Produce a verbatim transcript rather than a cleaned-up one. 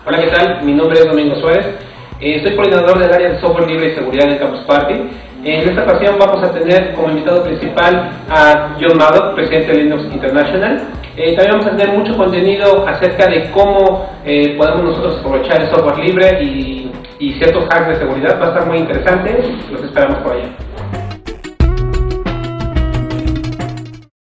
Hola, ¿qué tal? Mi nombre es Domingo Suárez. Eh, soy coordinador del área de software libre y seguridad en Campus Party. En esta ocasión vamos a tener como invitado principal a John Maddock, presidente de Linux International. Eh, también vamos a tener mucho contenido acerca de cómo eh, podemos nosotros aprovechar el software libre y, y ciertos hacks de seguridad. Va a estar muy interesante. Los esperamos por allá.